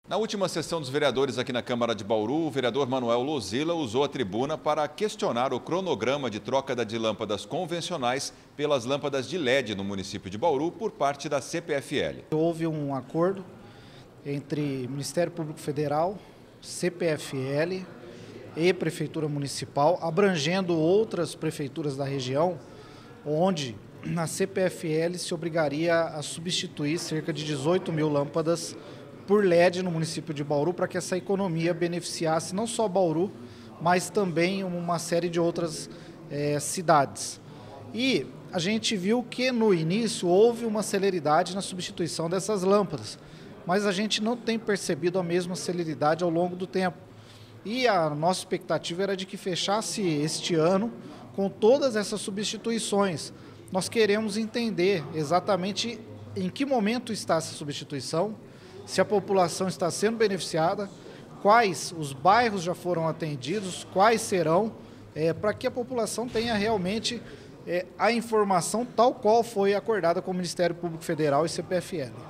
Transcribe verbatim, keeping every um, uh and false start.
Na última sessão dos vereadores aqui na Câmara de Bauru, o vereador Manuel Lozila usou a tribuna para questionar o cronograma de troca de lâmpadas convencionais pelas lâmpadas de L E D no município de Bauru por parte da C P F L. Houve um acordo entre Ministério Público Federal, C P F L e Prefeitura Municipal, abrangendo outras prefeituras da região, onde na C P F L se obrigaria a substituir cerca de dezoito mil lâmpadas por L E D no município de Bauru, para que essa economia beneficiasse não só Bauru, mas também uma série de outras é, cidades. E a gente viu que no início houve uma celeridade na substituição dessas lâmpadas, mas a gente não tem percebido a mesma celeridade ao longo do tempo. E a nossa expectativa era de que fechasse este ano com todas essas substituições. Nós queremos entender exatamente em que momento está essa substituição, se a população está sendo beneficiada, quais os bairros já foram atendidos, quais serão, é, para que a população tenha realmente é, a informação tal qual foi acordada com o Ministério Público Federal e C P F L.